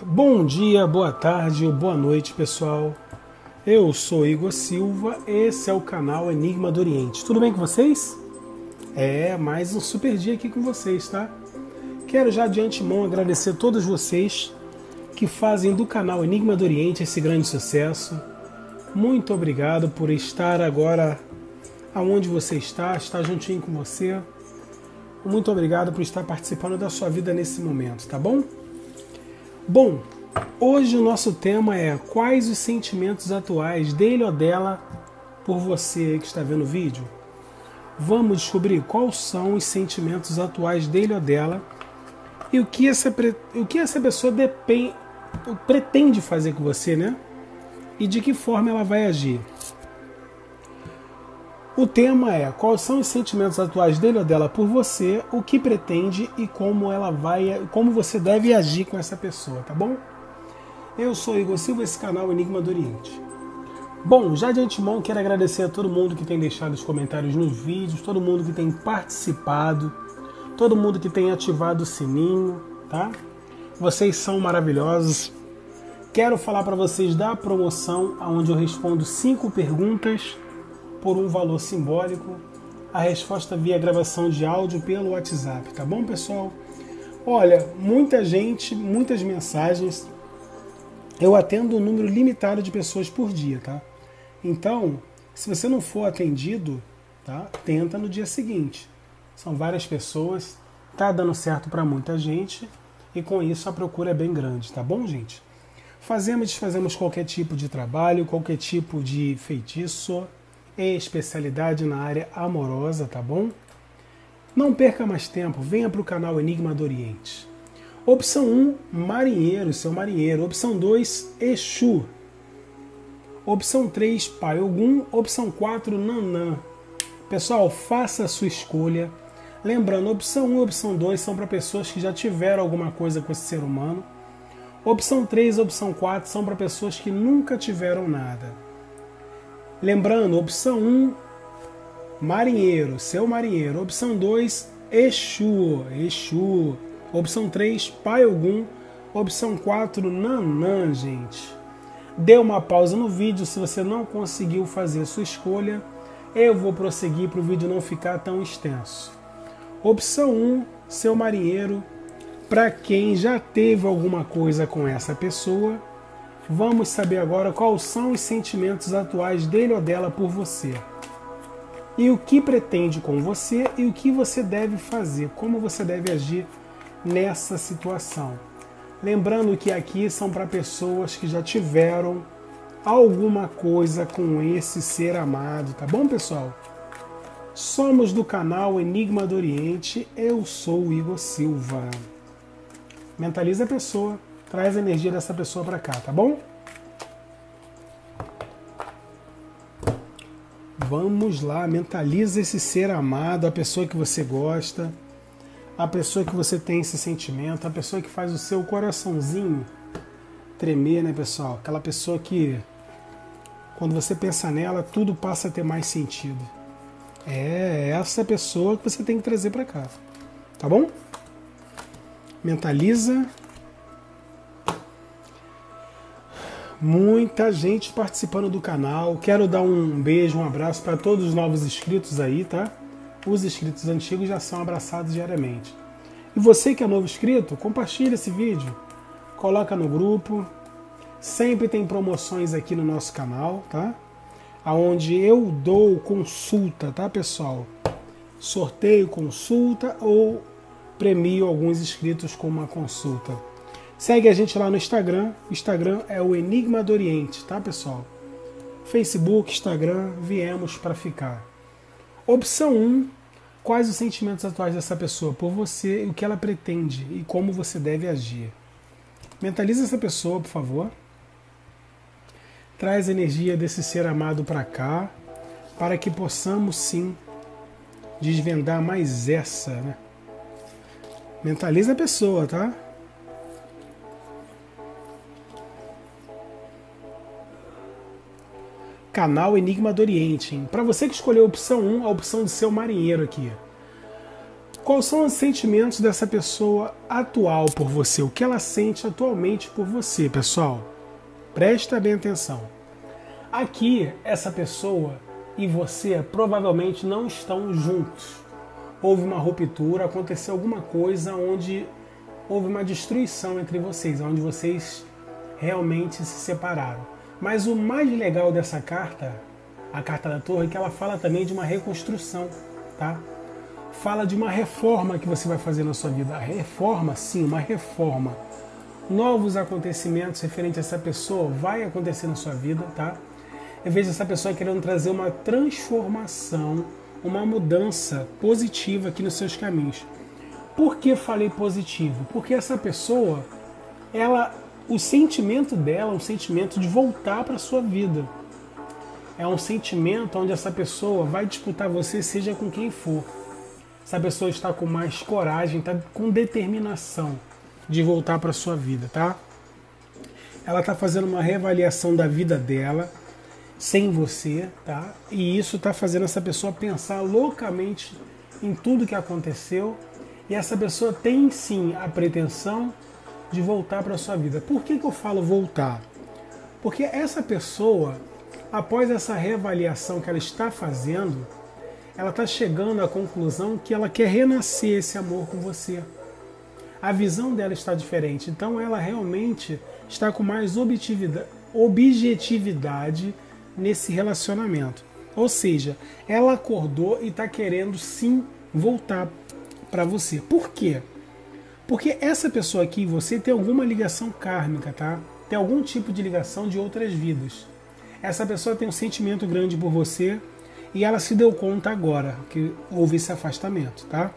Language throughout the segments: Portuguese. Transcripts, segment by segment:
Bom dia, boa tarde ou boa noite, pessoal. Eu sou Igor Silva, esse é o canal Enigma do Oriente. Tudo bem com vocês? Mais um super dia aqui com vocês, tá? Quero já de antemão agradecer a todos vocês que fazem do canal Enigma do Oriente esse grande sucesso. Muito obrigado por estar agora aonde você está juntinho com você. Muito obrigado por estar participando da sua vida nesse momento, tá bom? Bom, hoje o nosso tema é quais os sentimentos atuais dele ou dela por você que está vendo o vídeo. Vamos descobrir quais são os sentimentos atuais dele ou dela e o que essa pessoa pretende fazer com você, né? E de que forma ela vai agir. O tema é quais são os sentimentos atuais dele ou dela por você, o que pretende e como você deve agir com essa pessoa, tá bom? Eu sou Igor Silva, esse canal é Enigma do Oriente. Bom, já de antemão quero agradecer a todo mundo que tem deixado os comentários nos vídeos, todo mundo que tem participado, todo mundo que tem ativado o sininho, tá? Vocês são maravilhosos. Quero falar para vocês da promoção onde eu respondo 5 perguntas por um valor simbólico, a resposta via gravação de áudio pelo WhatsApp, tá bom, pessoal? Olha, muita gente, muitas mensagens, eu atendo um número limitado de pessoas por dia, tá? Então, se você não for atendido, tá? Tenta no dia seguinte. São várias pessoas, tá dando certo para muita gente e com isso a procura é bem grande, tá bom, gente? Fazemos e desfazemos qualquer tipo de trabalho, qualquer tipo de feitiço, especialidade na área amorosa, tá bom? Não perca mais tempo, venha para o canal Enigma do Oriente. Opção 1, marinheiro, seu marinheiro. Opção 2, Exu. Opção 3, Pai Ogum. Opção 4, Nanã. Pessoal, faça a sua escolha. Lembrando, opção 1 e opção 2 são para pessoas que já tiveram alguma coisa com esse ser humano. Opção 3 e opção 4 são para pessoas que nunca tiveram nada. Lembrando, opção 1, marinheiro, seu marinheiro. Opção 2, Exu. Opção 3, Pai Ogum. Opção 4, Nanã, gente. Dê uma pausa no vídeo se você não conseguiu fazer a sua escolha. Eu vou prosseguir para o vídeo não ficar tão extenso. Opção 1, seu marinheiro. Para quem já teve alguma coisa com essa pessoa, vamos saber agora quais são os sentimentos atuais dele ou dela por você. E o que pretende com você e o que você deve fazer, como você deve agir nessa situação. Lembrando que aqui são para pessoas que já tiveram alguma coisa com esse ser amado, tá bom, pessoal? Somos do canal Enigma do Oriente, eu sou o Igor Silva. Mentaliza a pessoa. Traz a energia dessa pessoa para cá, tá bom? Vamos lá, mentaliza esse ser amado, a pessoa que você gosta, a pessoa que você tem esse sentimento, a pessoa que faz o seu coraçãozinho tremer, né, pessoal? Aquela pessoa que, quando você pensa nela, tudo passa a ter mais sentido. É essa pessoa que você tem que trazer para cá, tá bom? Mentaliza. Muita gente participando do canal. Quero dar um beijo, um abraço para todos os novos inscritos aí, tá? Os inscritos antigos já são abraçados diariamente. E você que é novo inscrito, compartilha esse vídeo, coloca no grupo. Sempre tem promoções aqui no nosso canal, tá? Onde eu dou consulta, tá, pessoal? Sorteio consulta ou premio alguns inscritos com uma consulta. Segue a gente lá no Instagram. O Instagram é o Enigma do Oriente, tá, pessoal? Facebook, Instagram, viemos para ficar. Opção 1, quais os sentimentos atuais dessa pessoa por você, o que ela pretende e como você deve agir. Mentaliza essa pessoa, por favor. Traz a energia desse ser amado para cá, para que possamos, sim, desvendar mais essa, né? Mentaliza a pessoa, tá? Canal Enigma do Oriente. Para você que escolheu a opção 1, a opção de ser o marinheiro aqui. Quais são os sentimentos dessa pessoa atual por você? O que ela sente atualmente por você, pessoal? Presta bem atenção. Aqui, essa pessoa e você provavelmente não estão juntos. Houve uma ruptura, aconteceu alguma coisa onde houve uma destruição entre vocês, onde vocês realmente se separaram. Mas o mais legal dessa carta, a carta da Torre, é que ela fala também de uma reconstrução, tá? Fala de uma reforma que você vai fazer na sua vida. A reforma, sim, uma reforma. Novos acontecimentos referentes a essa pessoa vai acontecer na sua vida, tá? Eu vejo essa pessoa querendo trazer uma transformação, uma mudança positiva aqui nos seus caminhos. Por que falei positivo? Porque essa pessoa, o sentimento dela é um sentimento de voltar para a sua vida. É um sentimento onde essa pessoa vai disputar você, seja com quem for. Essa pessoa está com mais coragem, está com determinação de voltar para a sua vida, tá? Ela está fazendo uma reavaliação da vida dela, sem você, tá? E isso está fazendo essa pessoa pensar loucamente em tudo que aconteceu. E essa pessoa tem sim a pretensão de voltar para a sua vida. Por que eu falo voltar? Porque essa pessoa, após essa reavaliação que ela está fazendo, ela está chegando à conclusão que ela quer renascer esse amor com você. A visão dela está diferente. Então ela realmente está com mais objetividade nesse relacionamento. Ou seja, ela acordou e está querendo sim voltar para você. Por quê? Porque essa pessoa aqui, você tem alguma ligação kármica, tá? Tem algum tipo de ligação de outras vidas. Essa pessoa tem um sentimento grande por você e ela se deu conta agora que houve esse afastamento, tá?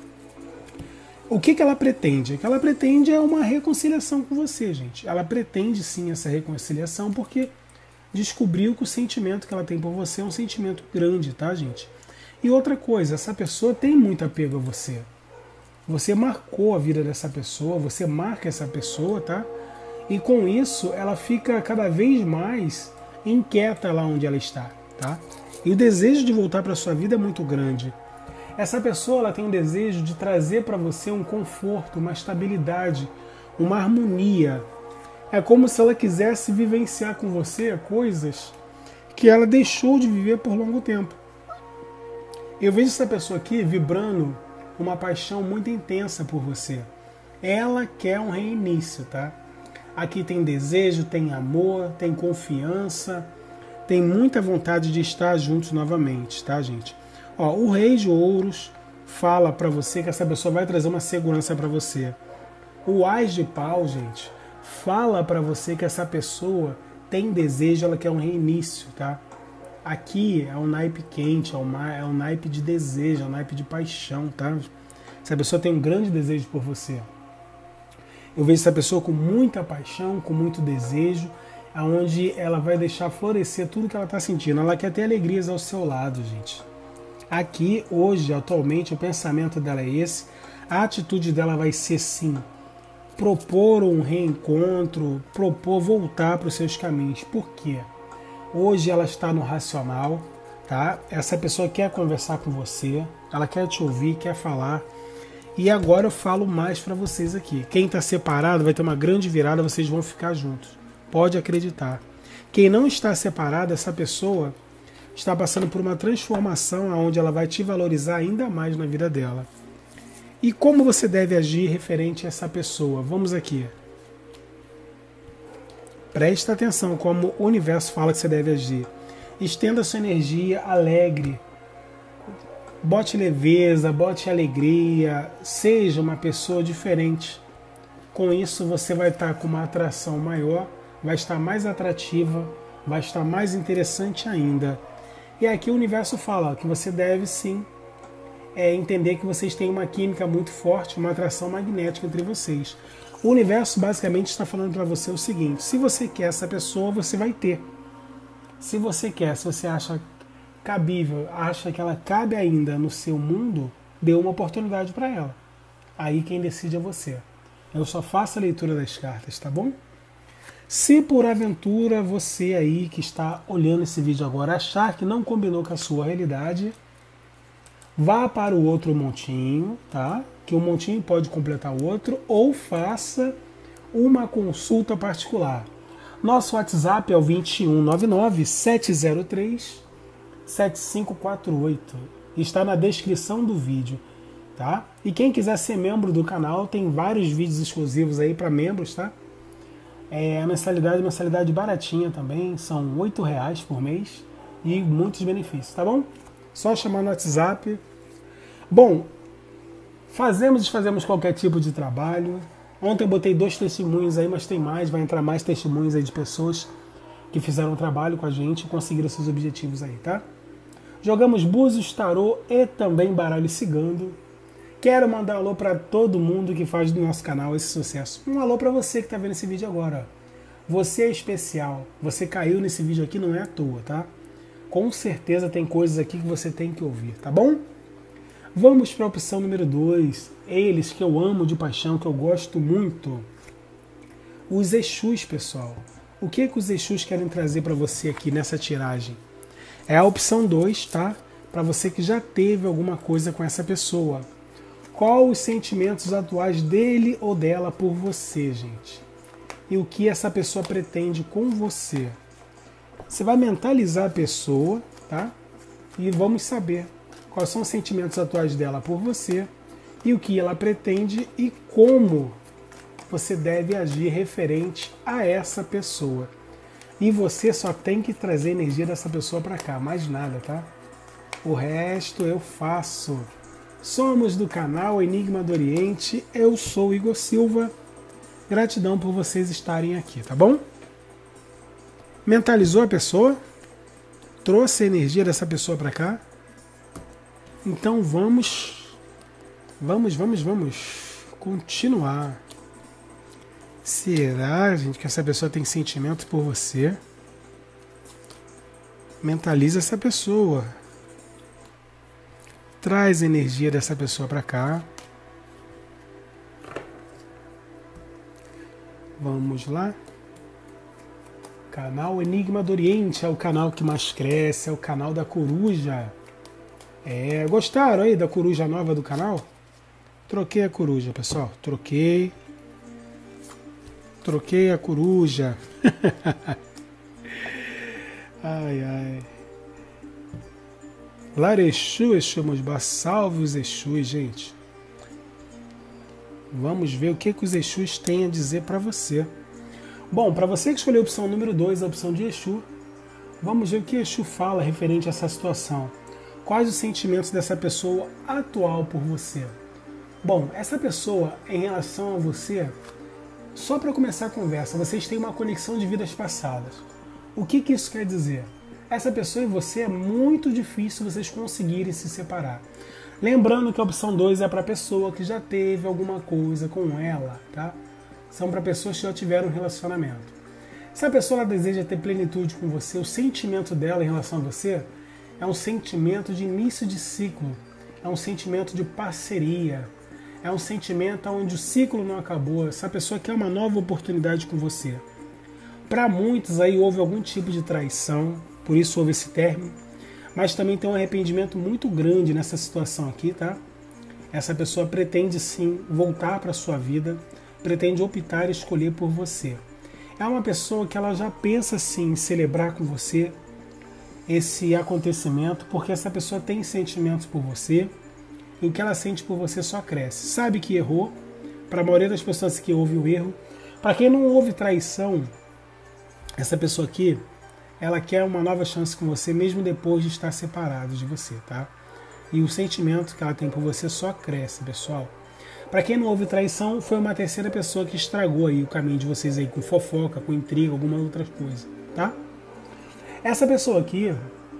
O que ela pretende? O que ela pretende é uma reconciliação com você, gente. Ela pretende sim essa reconciliação porque descobriu que o sentimento que ela tem por você é um sentimento grande, tá, gente? E outra coisa, essa pessoa tem muito apego a você. Você marcou a vida dessa pessoa, você marca essa pessoa, tá? E com isso, ela fica cada vez mais inquieta lá onde ela está, tá? E o desejo de voltar para sua vida é muito grande. Essa pessoa, ela tem o desejo de trazer para você um conforto, uma estabilidade, uma harmonia. É como se ela quisesse vivenciar com você coisas que ela deixou de viver por longo tempo. Eu vejo essa pessoa aqui vibrando uma paixão muito intensa por você. Ela quer um reinício, tá? Aqui tem desejo, tem amor, tem confiança, tem muita vontade de estar juntos novamente, tá, gente? Ó, o Rei de Ouros fala para você que essa pessoa vai trazer uma segurança para você. O Ás de Pau, gente, fala para você que essa pessoa tem desejo, ela quer um reinício, tá? Aqui é um naipe quente, é um naipe de desejo, é um naipe de paixão, tá? Essa pessoa tem um grande desejo por você. Eu vejo essa pessoa com muita paixão, com muito desejo, onde ela vai deixar florescer tudo que ela está sentindo. Ela quer ter alegrias ao seu lado, gente. Aqui, hoje, atualmente, o pensamento dela é esse. A atitude dela vai ser, sim, propor um reencontro, propor voltar para os seus caminhos. Por quê? Hoje ela está no racional, tá? Essa pessoa quer conversar com você, ela quer te ouvir, quer falar. E agora eu falo mais para vocês aqui. Quem está separado vai ter uma grande virada, vocês vão ficar juntos. Pode acreditar. Quem não está separado, essa pessoa está passando por uma transformação onde ela vai te valorizar ainda mais na vida dela. E como você deve agir referente a essa pessoa? Vamos aqui. Presta atenção como o universo fala que você deve agir. Estenda sua energia alegre. Bote leveza, bote alegria. Seja uma pessoa diferente. Com isso você vai estar com uma atração maior, vai estar mais atrativa, vai estar mais interessante ainda. E aqui o universo fala que você deve sim entender que vocês têm uma química muito forte, uma atração magnética entre vocês. O universo basicamente está falando para você o seguinte: se você quer essa pessoa, você vai ter. Se você quer, se você acha cabível, acha que ela cabe ainda no seu mundo, dê uma oportunidade para ela. Aí quem decide é você. Eu só faço a leitura das cartas, tá bom? Se por aventura você aí que está olhando esse vídeo agora achar que não combinou com a sua realidade, Vá para o outro montinho, tá? Que um montinho pode completar o outro, ou faça uma consulta particular. Nosso WhatsApp é o 2199-703-7548. Está na descrição do vídeo, tá? E quem quiser ser membro do canal, tem vários vídeos exclusivos aí para membros, tá? A mensalidade baratinha também, são R$8 por mês e muitos benefícios, tá bom? Só chamar no WhatsApp. Bom, fazemos e desfazemos qualquer tipo de trabalho. Ontem eu botei 2 testemunhos aí, mas tem mais, vai entrar mais testemunhos aí de pessoas que fizeram trabalho com a gente e conseguiram seus objetivos aí, tá? Jogamos búzios, tarô e também baralho cigano. Quero mandar um alô para todo mundo que faz do nosso canal esse sucesso. Um alô para você que está vendo esse vídeo agora. Você é especial. Você caiu nesse vídeo aqui não é à toa, tá? Com certeza tem coisas aqui que você tem que ouvir, tá bom? Vamos para a opção número 2. Eles que eu amo de paixão, que eu gosto muito. Os Exus, pessoal. O que os Exus querem trazer para você aqui nessa tiragem? É a opção 2, tá? Para você que já teve alguma coisa com essa pessoa. Qual os sentimentos atuais dele ou dela por você, gente? E o que essa pessoa pretende com você? Você vai mentalizar a pessoa, tá? E vamos saber quais são os sentimentos atuais dela por você e o que ela pretende e como você deve agir referente a essa pessoa. E você só tem que trazer a energia dessa pessoa para cá, mais nada, tá? O resto eu faço. Somos do canal Enigma do Oriente, eu sou Igor Silva. Gratidão por vocês estarem aqui, tá bom? Mentalizou a pessoa? Trouxe a energia dessa pessoa para cá? Então vamos continuar. Será, gente, que essa pessoa tem sentimentos por você? Mentaliza essa pessoa. Traz a energia dessa pessoa para cá. Vamos lá. Canal Enigma do Oriente é o canal que mais cresce, é o canal da coruja. Gostaram aí da coruja nova do canal? Troquei a coruja, pessoal. Troquei a coruja. Ai, ai. Larexu, Exumosbá, salve os Exus, gente. Vamos ver o que os Exus têm a dizer para você. Bom, para você que escolheu a opção número 2, a opção de Exu, vamos ver o que Exu fala referente a essa situação. Quais os sentimentos dessa pessoa atual por você? Bom, essa pessoa, em relação a você, só para começar a conversa, vocês têm uma conexão de vidas passadas. O que isso quer dizer? Essa pessoa e você é muito difícil vocês conseguirem se separar. Lembrando que a opção 2 é para a pessoa que já teve alguma coisa com ela, tá? São para pessoas que já tiveram um relacionamento. Se a pessoa ela deseja ter plenitude com você, o sentimento dela em relação a você é um sentimento de início de ciclo, é um sentimento de parceria, é um sentimento onde o ciclo não acabou, essa pessoa quer uma nova oportunidade com você. Para muitos aí houve algum tipo de traição, por isso houve esse término, mas também tem um arrependimento muito grande nessa situação aqui, tá? Essa pessoa pretende sim voltar para a sua vida, pretende optar e escolher por você. É uma pessoa que ela já pensa sim em celebrar com você esse acontecimento, porque essa pessoa tem sentimentos por você e o que ela sente por você só cresce. Sabe que errou, para a maioria das pessoas que houve o erro. Para quem não houve traição, essa pessoa aqui, ela quer uma nova chance com você, mesmo depois de estar separado de você, tá? E o sentimento que ela tem por você só cresce, pessoal. Para quem não houve traição, foi uma terceira pessoa que estragou aí o caminho de vocês aí, com fofoca, com intriga, alguma outra coisa, tá? Essa pessoa aqui,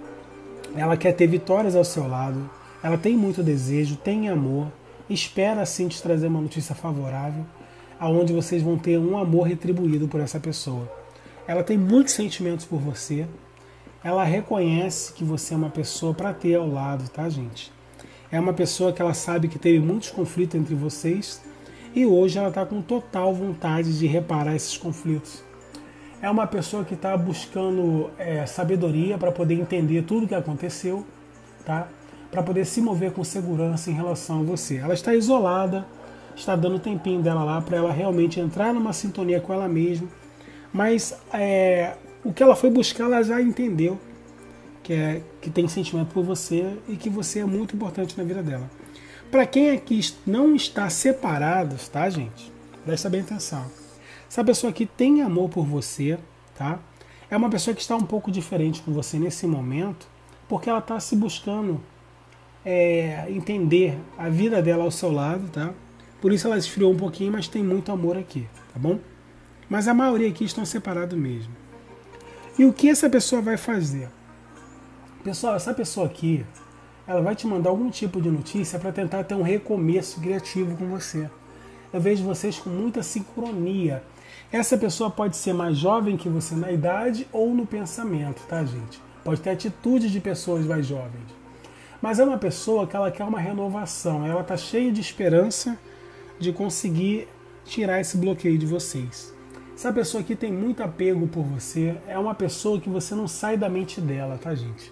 ela quer ter vitórias ao seu lado, ela tem muito desejo, tem amor, espera assim te trazer uma notícia favorável, aonde vocês vão ter um amor retribuído por essa pessoa. Ela tem muitos sentimentos por você, ela reconhece que você é uma pessoa para ter ao lado, tá, gente? É uma pessoa que ela sabe que teve muitos conflitos entre vocês e hoje ela está com total vontade de reparar esses conflitos. É uma pessoa que está buscando sabedoria para poder entender tudo o que aconteceu, tá? para poder se mover com segurança em relação a você. Ela está isolada, está dando o tempinho dela lá para ela realmente entrar numa sintonia com ela mesma, mas o que ela foi buscar ela já entendeu, que tem sentimento por você e que você é muito importante na vida dela. Para quem aqui não está separado, tá, gente? Presta bem atenção. Essa pessoa aqui tem amor por você, tá? É uma pessoa que está um pouco diferente com você nesse momento, porque ela está se buscando entender a vida dela ao seu lado, tá? Por isso ela esfriou um pouquinho, mas tem muito amor aqui, tá bom? Mas a maioria aqui estão separados mesmo. E o que essa pessoa vai fazer? Pessoal, essa pessoa aqui, ela vai te mandar algum tipo de notícia para tentar ter um recomeço criativo com você. Eu vejo vocês com muita sincronia. Essa pessoa pode ser mais jovem que você na idade ou no pensamento, tá, gente? Pode ter atitude de pessoas mais jovens. Mas é uma pessoa que ela quer uma renovação. Ela está cheia de esperança de conseguir tirar esse bloqueio de vocês. Essa pessoa aqui tem muito apego por você. É uma pessoa que você não sai da mente dela, tá, gente?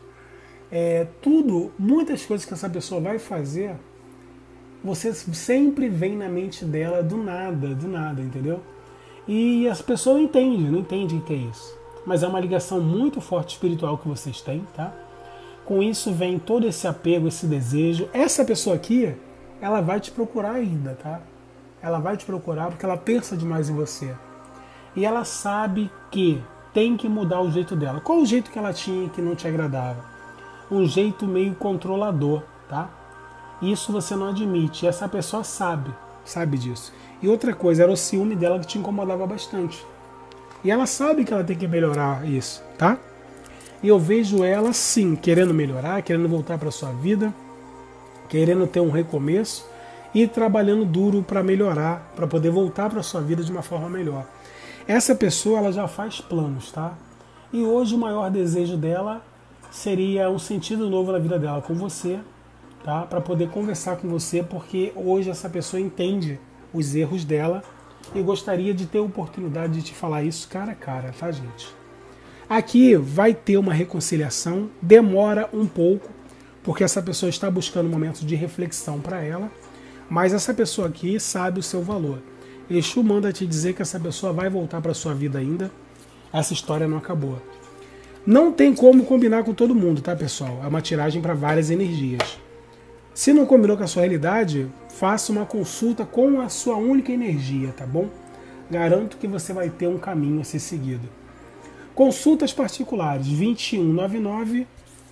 Muitas coisas que essa pessoa vai fazer, você sempre vem na mente dela do nada, entendeu? E as pessoas não entendem o que é isso. Mas é uma ligação muito forte espiritual que vocês têm, tá? Com isso vem todo esse apego, esse desejo. Essa pessoa aqui, ela vai te procurar ainda, tá? Ela vai te procurar porque ela pensa demais em você. E ela sabe que tem que mudar o jeito dela. Qual o jeito que ela tinha que não te agradava? Um jeito meio controlador, tá? Isso você não admite. E essa pessoa sabe disso. E outra coisa, era o ciúme dela que te incomodava bastante. E ela sabe que ela tem que melhorar isso, tá? E eu vejo ela, sim, querendo melhorar, querendo voltar para sua vida, querendo ter um recomeço e trabalhando duro para melhorar, para poder voltar para sua vida de uma forma melhor. Essa pessoa, ela já faz planos, tá? E hoje o maior desejo dela seria um sentido novo na vida dela com você, tá? Para poder conversar com você, porque hoje essa pessoa entende os erros dela e gostaria de ter a oportunidade de te falar isso cara a cara, tá, gente? Aqui vai ter uma reconciliação, demora um pouco, porque essa pessoa está buscando um momento de reflexão para ela, mas essa pessoa aqui sabe o seu valor. Exu manda te dizer que essa pessoa vai voltar para sua vida ainda, essa história não acabou. Não tem como combinar com todo mundo, tá, pessoal? É uma tiragem para várias energias. Se não combinou com a sua realidade, faça uma consulta com a sua única energia, tá bom? Garanto que você vai ter um caminho a ser seguido. Consultas particulares 2199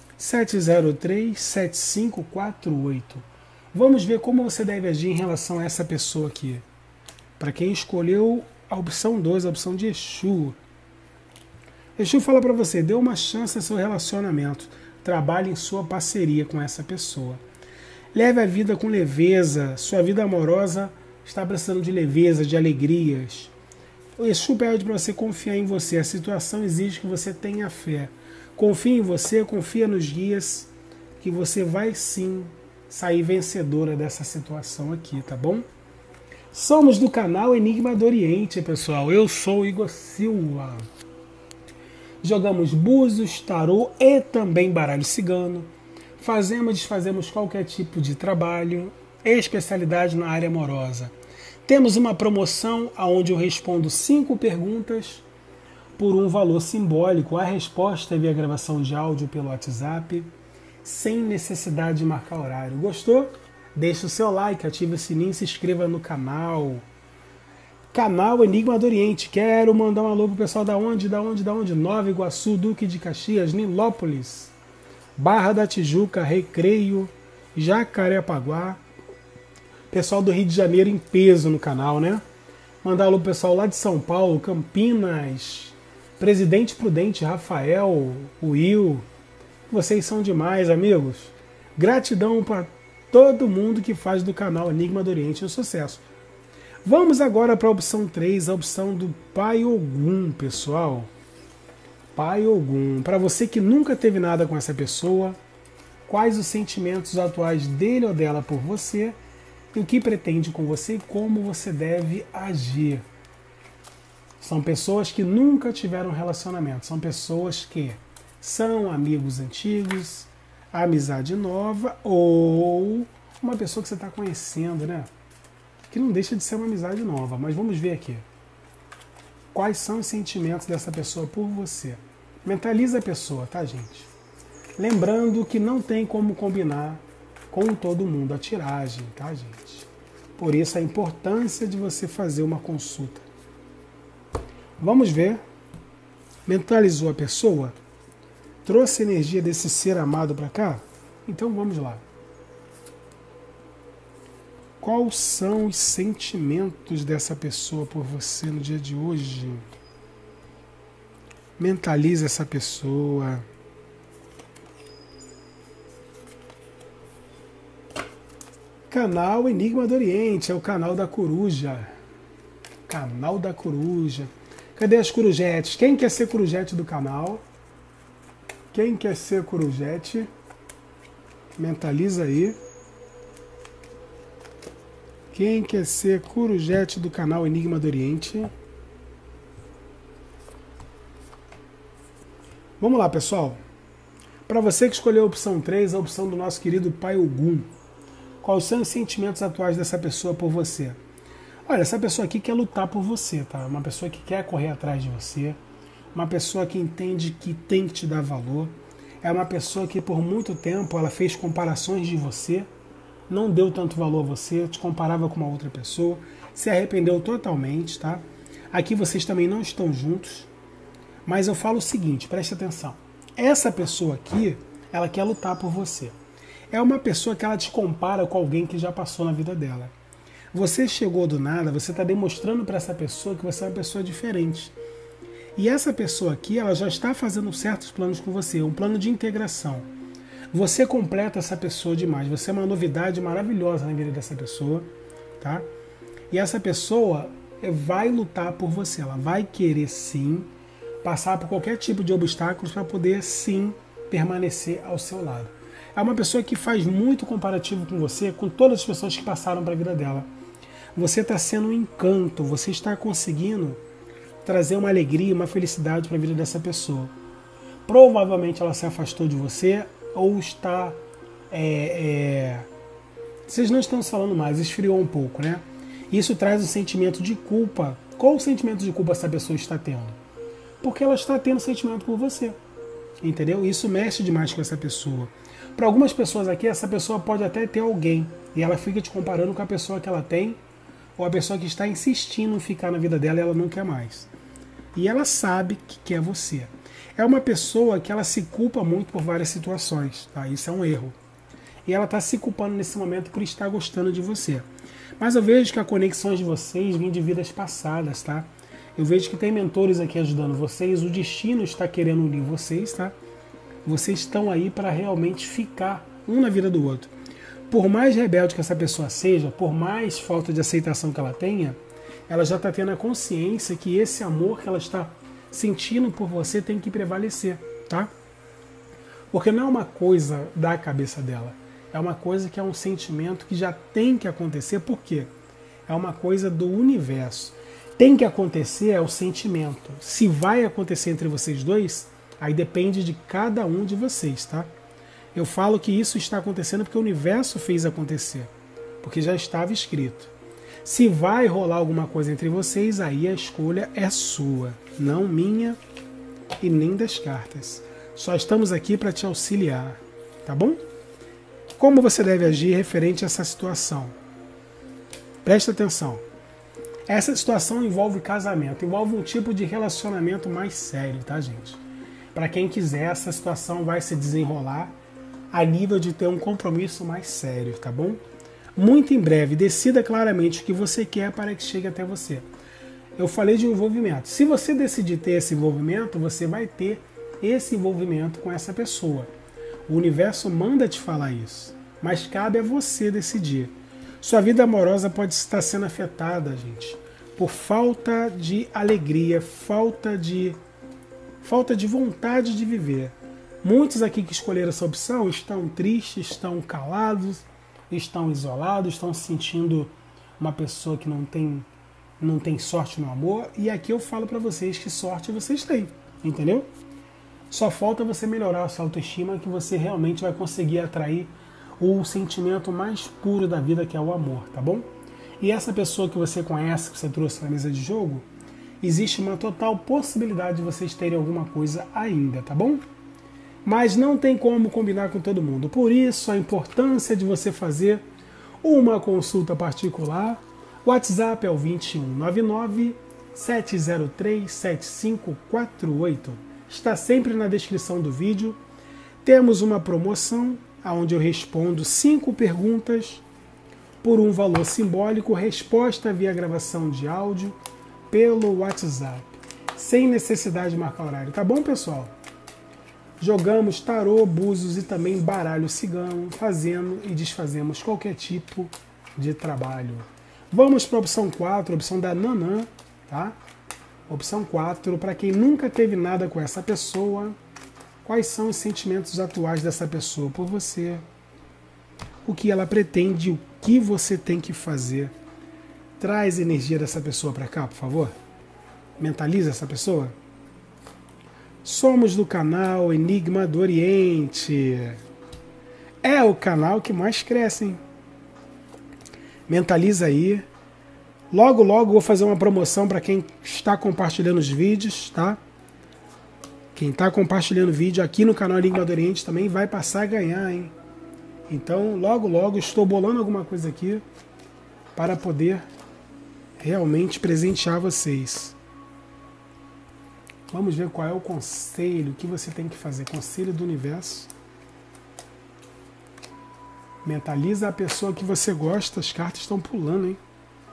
703 7548. Vamos ver como você deve agir em relação a essa pessoa aqui. Para quem escolheu a opção 2, a opção de Exu. Exu fala para você, dê uma chance ao seu relacionamento. Trabalhe em sua parceria com essa pessoa. Leve a vida com leveza. Sua vida amorosa está precisando de leveza, de alegrias. O Exu pede para você confiar em você. A situação exige que você tenha fé. Confie em você, confia nos guias, que você vai sim sair vencedora dessa situação aqui, tá bom? Somos do canal Enigma do Oriente, pessoal. Eu sou o Igor Silva. Jogamos búzios, tarô e também baralho cigano. Fazemos e desfazemos qualquer tipo de trabalho, especialidade na área amorosa. Temos uma promoção onde eu respondo 5 perguntas por um valor simbólico. A resposta é via gravação de áudio pelo WhatsApp, sem necessidade de marcar horário. Gostou? Deixe o seu like, ative o sininho e se inscreva no canal. Canal Enigma do Oriente. Quero mandar um alô pro pessoal da onde? Nova Iguaçu, Duque de Caxias, Nilópolis, Barra da Tijuca, Recreio, Jacarepaguá. Pessoal do Rio de Janeiro em peso no canal, né? Mandar alô pro pessoal lá de São Paulo, Campinas, Presidente Prudente, Rafael, Will. Vocês são demais, amigos. Gratidão para todo mundo que faz do canal Enigma do Oriente um sucesso. Vamos agora para a opção 3, a opção do Pai Ogum, pessoal. Pai Ogum. Para você que nunca teve nada com essa pessoa, quais os sentimentos atuais dele ou dela por você, e o que pretende com você e como você deve agir. São pessoas que nunca tiveram relacionamento, são pessoas que são amigos antigos, amizade nova ou uma pessoa que você está conhecendo, né? Que não deixa de ser uma amizade nova, mas vamos ver aqui. Quais são os sentimentos dessa pessoa por você? Mentaliza a pessoa, tá, gente? Lembrando que não tem como combinar com todo mundo a tiragem, tá, gente? Por isso a importância de você fazer uma consulta. Vamos ver. Mentalizou a pessoa? Trouxe a energia desse ser amado para cá? Então vamos lá. Quais são os sentimentos dessa pessoa por você no dia de hoje? Mentalize essa pessoa. Canal Enigma do Oriente, é o canal da coruja. Canal da coruja. Cadê as corujetes? Quem quer ser corujete do canal? Quem quer ser corujete? Mentaliza aí. Quem quer ser corujete do canal Enigma do Oriente? Vamos lá, pessoal. Para você que escolheu a opção 3, a opção do nosso querido Pai Ogum. Quais são os sentimentos atuais dessa pessoa por você? Olha, essa pessoa aqui quer lutar por você, tá? Uma pessoa que quer correr atrás de você. Uma pessoa que entende que tem que te dar valor. É uma pessoa que por muito tempo ela fez comparações de você. Não deu tanto valor a você, te comparava com uma outra pessoa. Se arrependeu totalmente, tá? Aqui vocês também não estão juntos. Mas eu falo o seguinte, preste atenção. Essa pessoa aqui, ela quer lutar por você. É uma pessoa que ela te compara com alguém que já passou na vida dela. Você chegou do nada, você está demonstrando para essa pessoa que você é uma pessoa diferente. E essa pessoa aqui, ela já está fazendo certos planos com você, um plano de integração. Você completa essa pessoa demais, você é uma novidade maravilhosa na vida dessa pessoa, tá? E essa pessoa vai lutar por você, ela vai querer sim passar por qualquer tipo de obstáculos para poder sim permanecer ao seu lado. É uma pessoa que faz muito comparativo com você, com todas as pessoas que passaram para a vida dela. Você está sendo um encanto, você está conseguindo trazer uma alegria, uma felicidade para a vida dessa pessoa. Provavelmente ela se afastou de você ou está... Vocês não estão se falando mais, esfriou um pouco, né? Isso traz um sentimento de culpa. Qual o sentimento de culpa essa pessoa está tendo? Porque ela está tendo sentimento por você. Entendeu? Isso mexe demais com essa pessoa. Para algumas pessoas aqui, essa pessoa pode até ter alguém e ela fica te comparando com a pessoa que ela tem ou a pessoa que está insistindo em ficar na vida dela e ela não quer mais. E ela sabe que quer você. É uma pessoa que ela se culpa muito por várias situações, tá? Isso é um erro. E ela está se culpando nesse momento por estar gostando de você. Mas eu vejo que a conexão de vocês vem de vidas passadas, tá? Eu vejo que tem mentores aqui ajudando vocês, o destino está querendo unir vocês, tá? Vocês estão aí para realmente ficar um na vida do outro. Por mais rebelde que essa pessoa seja, por mais falta de aceitação que ela tenha, ela já está tendo a consciência que esse amor que ela está sentindo por você tem que prevalecer, tá? Porque não é uma coisa da cabeça dela, é uma coisa que é um sentimento que já tem que acontecer, por quê? É uma coisa do universo. Tem que acontecer é o sentimento. Se vai acontecer entre vocês dois, aí depende de cada um de vocês, tá? Eu falo que isso está acontecendo porque o universo fez acontecer, porque já estava escrito. Se vai rolar alguma coisa entre vocês, aí a escolha é sua, não minha e nem das cartas. Só estamos aqui para te auxiliar, tá bom? Como você deve agir referente a essa situação? Preste atenção. Essa situação envolve casamento, envolve um tipo de relacionamento mais sério, tá, gente? Para quem quiser, essa situação vai se desenrolar a nível de ter um compromisso mais sério, tá bom? Muito em breve, decida claramente o que você quer para que chegue até você. Eu falei de envolvimento. Se você decidir ter esse envolvimento, você vai ter esse envolvimento com essa pessoa. O universo manda te falar isso, mas cabe a você decidir. Sua vida amorosa pode estar sendo afetada, gente, por falta de alegria, falta de vontade de viver. Muitos aqui que escolheram essa opção estão tristes, estão calados, estão isolados, estão se sentindo uma pessoa que não tem sorte no amor. E aqui eu falo para vocês que sorte vocês têm, entendeu? Só falta você melhorar a sua autoestima, que você realmente vai conseguir atrair o sentimento mais puro da vida, que é o amor, tá bom? E essa pessoa que você conhece, que você trouxe na mesa de jogo, existe uma total possibilidade de vocês terem alguma coisa ainda, tá bom? Mas não tem como combinar com todo mundo. Por isso, a importância de você fazer uma consulta particular. O WhatsApp é o 2199 703 7548. Está sempre na descrição do vídeo. Temos uma promoção onde eu respondo 5 perguntas por um valor simbólico, resposta via gravação de áudio pelo WhatsApp, sem necessidade de marcar horário. Tá bom, pessoal? Jogamos tarô, búzios e também baralho cigano, fazendo e desfazemos qualquer tipo de trabalho. Vamos para a opção 4, a opção da Nanã, tá? Opção 4, para quem nunca teve nada com essa pessoa, quais são os sentimentos atuais dessa pessoa por você? O que ela pretende, o que você tem que fazer? Traz a energia dessa pessoa para cá, por favor. Mentaliza essa pessoa. Somos do canal Enigma do Oriente. É o canal que mais cresce, hein? Mentaliza aí. Logo, logo vou fazer uma promoção para quem está compartilhando os vídeos, tá? Quem está compartilhando vídeo aqui no canal Enigma do Oriente também vai passar a ganhar, hein? Então, logo, logo estou bolando alguma coisa aqui para poder realmente presentear vocês. Vamos ver qual é o conselho que você tem que fazer. Conselho do universo. Mentaliza a pessoa que você gosta. As cartas estão pulando, hein?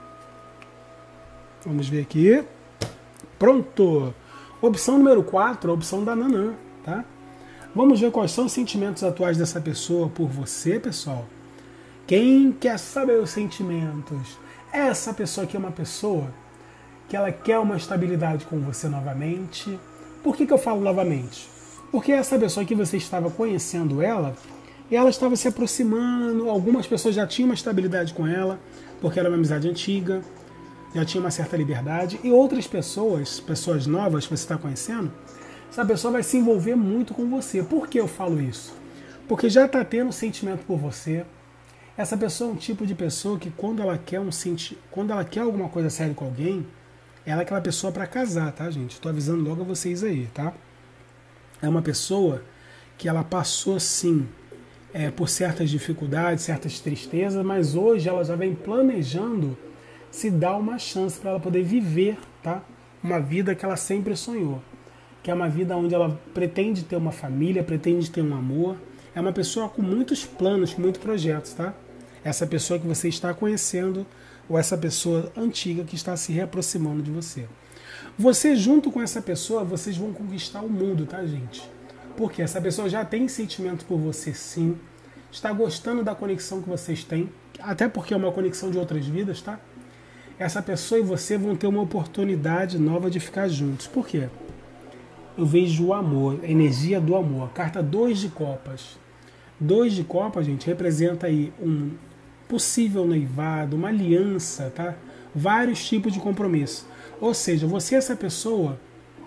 Vamos ver aqui. Pronto! Opção número 4, a opção da Nanã, tá? Vamos ver quais são os sentimentos atuais dessa pessoa por você, pessoal. Quem quer saber os sentimentos? Essa pessoa aqui é uma pessoa que ela quer uma estabilidade com você novamente. Por que eu falo novamente? Porque essa pessoa que você estava conhecendo ela, e ela estava se aproximando, algumas pessoas já tinham uma estabilidade com ela, porque era uma amizade antiga, já tinha uma certa liberdade, e outras pessoas, pessoas novas que você está conhecendo, essa pessoa vai se envolver muito com você. Por que eu falo isso? Porque já está tendo sentimento por você. Essa pessoa é um tipo de pessoa que quando ela quer alguma coisa séria com alguém, ela é aquela pessoa para casar, tá, gente? Estou avisando logo a vocês aí, tá? É uma pessoa que ela passou, sim, por certas dificuldades, certas tristezas, mas hoje ela já vem planejando se dar uma chance para ela poder viver, tá? Uma vida que ela sempre sonhou. Que é uma vida onde ela pretende ter uma família, pretende ter um amor. É uma pessoa com muitos planos, com muitos projetos, tá? Essa pessoa que você está conhecendo, ou essa pessoa antiga que está se reaproximando de você. Você, junto com essa pessoa, vocês vão conquistar o mundo, tá, gente? Porque essa pessoa já tem sentimento por você, sim. Está gostando da conexão que vocês têm, até porque é uma conexão de outras vidas, tá? Essa pessoa e você vão ter uma oportunidade nova de ficar juntos. Por quê? Eu vejo o amor, a energia do amor. Carta 2 de copas. 2 de copas, gente, representa aí um possível noivado, uma aliança, tá? Vários tipos de compromisso. Ou seja, você e essa pessoa,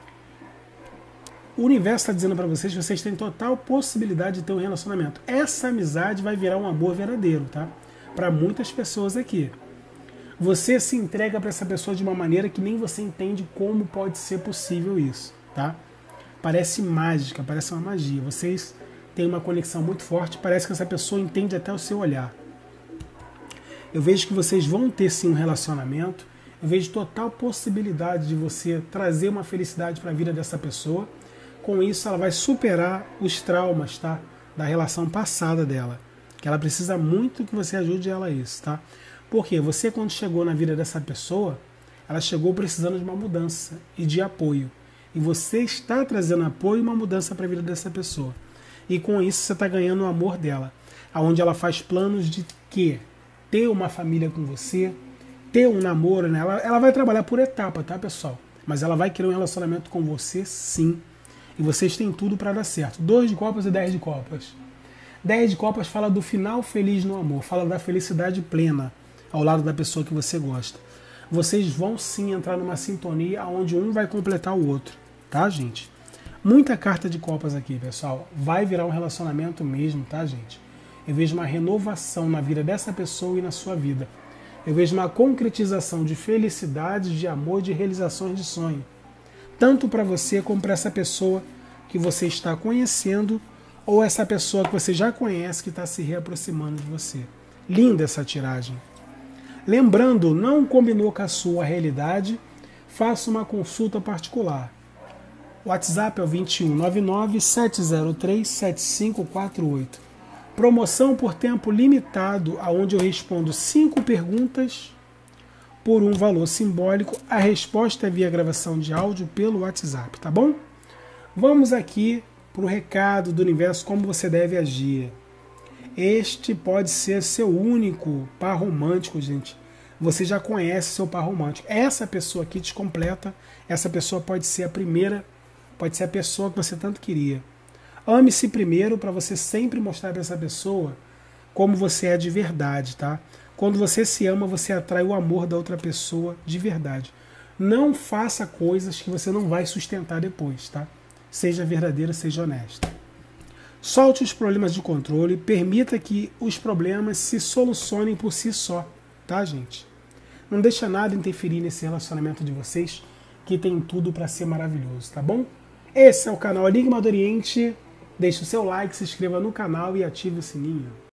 o universo está dizendo para vocês que vocês têm total possibilidade de ter um relacionamento. Essa amizade vai virar um amor verdadeiro, tá? Para muitas pessoas aqui. Você se entrega para essa pessoa de uma maneira que nem você entende como pode ser possível isso, tá? Parece mágica, parece uma magia. Vocês têm uma conexão muito forte, parece que essa pessoa entende até o seu olhar. Eu vejo que vocês vão ter sim um relacionamento, eu vejo total possibilidade de você trazer uma felicidade para a vida dessa pessoa. Com isso ela vai superar os traumas, tá? Da relação passada dela. Que ela precisa muito que você ajude ela a isso, tá? Porque você, quando chegou na vida dessa pessoa, ela chegou precisando de uma mudança e de apoio. E você está trazendo apoio e uma mudança para a vida dessa pessoa. E com isso você está ganhando o amor dela. Onde ela faz planos de quê? Ter uma família com você, ter um namoro, né? Ela vai trabalhar por etapa, tá, pessoal? Mas ela vai querer um relacionamento com você, sim. E vocês têm tudo para dar certo. 2 de copas e 10 de copas. 10 de copas fala do final feliz no amor, fala da felicidade plena ao lado da pessoa que você gosta. Vocês vão sim entrar numa sintonia onde um vai completar o outro, tá, gente? Muita carta de copas aqui, pessoal. Vai virar um relacionamento mesmo, tá, gente? Eu vejo uma renovação na vida dessa pessoa e na sua vida. Eu vejo uma concretização de felicidade, de amor, de realizações de sonho. Tanto para você como para essa pessoa que você está conhecendo ou essa pessoa que você já conhece que está se reaproximando de você. Linda essa tiragem. Lembrando, não combinou com a sua realidade, faça uma consulta particular. O WhatsApp é o 2199-703-7548. Promoção por tempo limitado, onde eu respondo 5 perguntas por um valor simbólico. A resposta é via gravação de áudio pelo WhatsApp, tá bom? Vamos aqui para o recado do universo, como você deve agir. Este pode ser seu único par romântico, gente. Você já conhece seu par romântico. Essa pessoa aqui te completa. Essa pessoa pode ser a primeira, pode ser a pessoa que você tanto queria. Ame-se primeiro para você sempre mostrar para essa pessoa como você é de verdade, tá? Quando você se ama, você atrai o amor da outra pessoa de verdade. Não faça coisas que você não vai sustentar depois, tá? Seja verdadeira, seja honesta. Solte os problemas de controle, permita que os problemas se solucionem por si só, tá, gente? Não deixa nada interferir nesse relacionamento de vocês, que tem tudo para ser maravilhoso, tá bom? Esse é o canal Enigma do Oriente. Deixe o seu like, se inscreva no canal e ative o sininho.